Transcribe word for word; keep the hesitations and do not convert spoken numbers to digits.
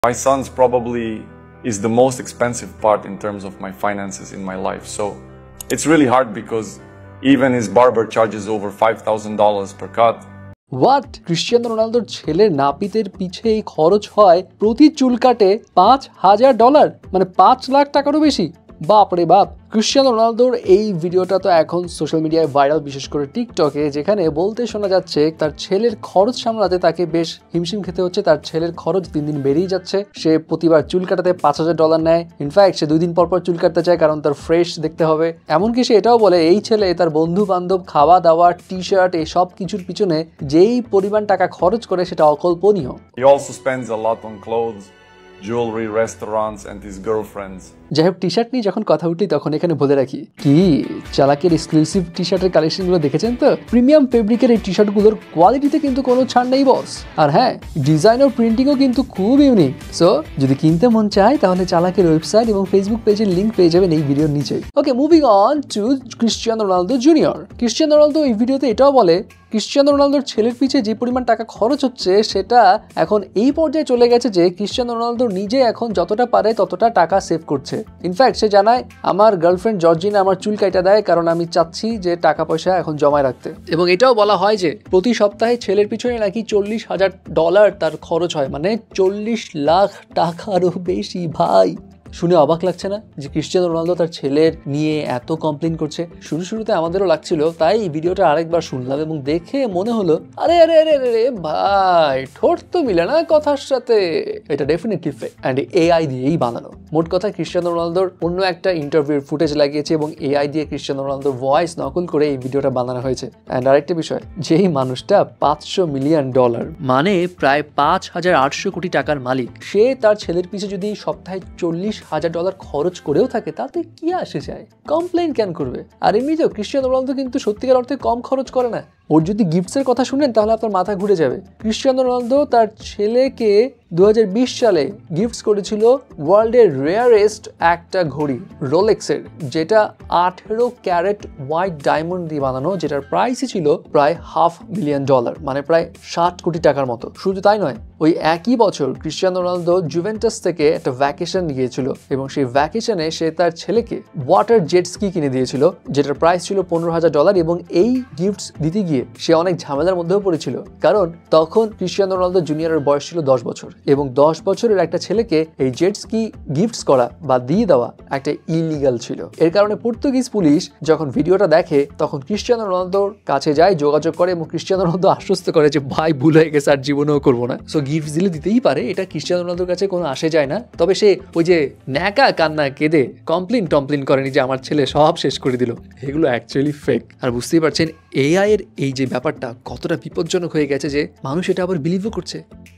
My son's probably is the most expensive part in terms of my finances in my life. So it's really hard because even his barber charges over five thousand dollars per cut. What? Cristiano রোনালদোর ছেলের নাপিতের পিছে এই খরচ হয় প্রতি চুল কাটে পাঁচ হাজার ডলার, মানে পাঁচ লাখ টাকারও বেশি। বাপ রে বাপ। ক্রিশ্চিয়ানো রোনালদোর এই ভিডিওটা তো এখন সোশ্যাল মিডিয়ায় ভাইরাল, বিশেষ করে টিকটকে, যেখানে বলতে শোনা যাচ্ছে তার ছেলের খরচ সামলাতে তাকে বেশ হিমশিম খেতে হচ্ছে। তার ছেলের খরচ দিন দিন বেড়েই যাচ্ছে। সে প্রতিবার চুল কাটাতে পাঁচ হাজার ডলার নেয়। ইনফ্যাক্ট সে দুই দিন পর পর চুল কাটতে চায় কারণ তার ফ্রেশ দেখতে হবে। এমনকি সে এটাও বলে এই ছেলে তার বন্ধু বান্ধব, খাওয়া দাওয়া, টি শার্ট, এই সব কিছুর পিছনে যেই পরিমাণ টাকা খরচ করে সেটা অকল্পনীয়। He also spends a lot on clothes, jewelry, restaurants and his girlfriends. যাই হোক, টি শার্ট নিয়ে যখন কথা উঠলি তখন এখানে বলে রাখি, কি চালাকের এক্সক্লুসিভ টি শার্টের কালেকশনগুলো দেখেছেন তো? প্রিমিয়াম ফেব্রিকের এই টি শার্টগুলোর কোয়ালিটিতে কিন্তু কোনো ছাড় নেই বস। আর হ্যাঁ, ডিজাইন ও প্রিন্টিংও কিন্তু খুব ইউনিক। সো যদি কিনতে মন চায় তাহলে চালাকের ওয়েবসাইট এবং ফেসবুক পেজের লিঙ্ক পেয়ে যাবেন এই ভিডিওর নিচে। Okay, moving on to Cristiano Ronaldo junior. Cristiano Ronaldo এই ভিডিওতে এটাও বলে ক্রিশ্চিয়ানো রোনালদোর ছেলের পিছে যে পরিমাণ টাকা খরচ হচ্ছে সেটা এখন এই পর্যায়ে চলে গেছে যে ক্রিশ্চিয়ানো রোনালদো নিজে এখন যতটা পারে ততটা টাকা সেভ করছে। ইনফ্যাক্ট সে জানায়, আমার গার্লফ্রেন্ড জর্জিনা আমার চুল কাটা দেয় কারণ আমি চাচ্ছি যে টাকা পয়সা এখন জমায় রাখতে। এবং এটাও বলা হয় যে প্রতি সপ্তাহে ছেলের পিছনে নাকি চল্লিশ হাজার ডলার তার খরচ হয়, মানে চল্লিশ লাখ টাকারও বেশি। ভাই, শুনে অবাক লাগছে না যে ক্রিশ্চিয়ানো রোনালদো তার ছেলের নিয়ে এত কমপ্লেন করছে? শুরু শুরুতে আমাদেরও লাগছিল, তাই এই ভিডিওটা আরেকবার শুনলাম এবং দেখে মনে হলো আরে আরে আরে আরে ভাই, ঠোঁট তো মিলে না কথার সাথে। এটা ডেফিনেটলি ফেক অ্যান্ড এআই দিয়েই বানানো। মোট কথা, ক্রিশ্চিয়ানো রোনালদোর অন্য একটা ইন্টারভিউর ফুটেজ লাগিয়েছে এবং এআই দিয়ে ক্রিশ্চিয়ানো রোনালদোর ভয়েস নকল করে এই ভিডিওটা বানানো হয়েছে। অ্যান্ড আরেকটা বিষয়, যেই মানুষটা পাঁচশো মিলিয়ন ডলার মানে প্রায় পাঁচ হাজার আটশো কোটি টাকার মালিক, সে তার ছেলের পিছে যদি সপ্তাহে চল্লিশ হাজার ডলার খরচ করেও থাকে তাতে কি আসে যায়? কমপ্লেন কেন করবে? আর এমনিতেও ক্রিশ্চিয়ানো রোনালদো কিন্তু সত্যিকার অর্থে কম খরচ করে না। ওর যদি গিফটসের কথা শুনেন তাহলে আপনার মাথা ঘুরে যাবে। ক্রিশ্চিয়ানো রোনালদো তার ছেলেকে দু হাজার বিশ সালে গিফটস করেছিল ওয়ার্ল্ডের রেয়ারেস্ট একটা ঘড়ি, রোলেক্সের, যেটা আঠেরো ক্যারেট হোয়াইট ডায়মন্ড দিয়ে বানানো, যেটার প্রাইসই ছিল প্রায় হাফ মিলিয়ন ডলার, মানে প্রায় ষাট কোটি টাকার মতো। শুধু তাই নয়, ওই একই বছর ক্রিশ্চিয়ানো রোনালদো জুভেন্টাস থেকে একটা ভ্যাকেশন গিয়েছিল এবং সেই ভ্যাকেশনে সে তার ছেলেকে ওয়াটার জেট স্কি কিনে দিয়েছিল, যেটার প্রাইস ছিল পনেরো হাজার ডলার। এবং এই গিফটস দিতে গিয়ে সে অনেক ঝামেলার মধ্যেও পড়েছিল, কারণ তখন ক্রিশ্চিয়ানো রোনালদো জুনিয়রের বয়স ছিল দশ বছর এবং দশ বছরের একটা ছেলেকে এই জেট স্কি গিফটস করা বা দিয়ে দেওয়া একটা ইলিগাল ছিল। এর কারণে পর্তুগিজ পুলিশ যখন ভিডিওটা দেখে তখন ক্রিশ্চিয়ানো রোনালদোর কাছে যায়, যোগাযোগ করে এবং ক্রিশ্চিয়ানো রোনালদো আশ্বস্ত করে যে ভাই, ভুল হয়ে গেছে, আর জীবনেও করবো না। সো গিফট দিলে দিতেই পারে, এটা ক্রিশ্চিয়ানো রোনালদোর কাছে কোনো আসে যায় না। তবে সে ওই যে ন্যাকা কান্না কেঁদে কমপ্লেন টমপ্লেন করেনি যে আমার ছেলে সব শেষ করে দিল। এগুলো অ্যাকচুয়ালি ফেক। আর বুঝতেই পারছেন এআই এর এই যে ব্যাপারটা কতটা বিপজ্জনক হয়ে গেছে যে মানুষ এটা আবার বিলিভও করছে।